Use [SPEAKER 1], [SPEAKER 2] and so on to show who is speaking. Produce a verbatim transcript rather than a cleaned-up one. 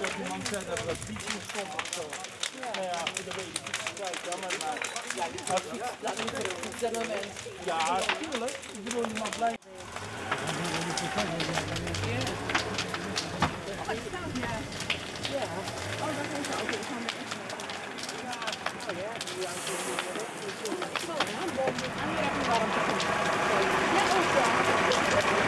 [SPEAKER 1] dat iemand zei dat er fietsjes stond of zo. Nou ja, dat weet ik niet. Kijk, jammer, maar... Ja,
[SPEAKER 2] laat me fietsen moment.
[SPEAKER 1] Ja, natuurlijk. Ik bedoel, je mag blijven.
[SPEAKER 2] Ja. Oh, dat is ook weer van de ja, oh ja, die aan het doen. Ja, ook ja.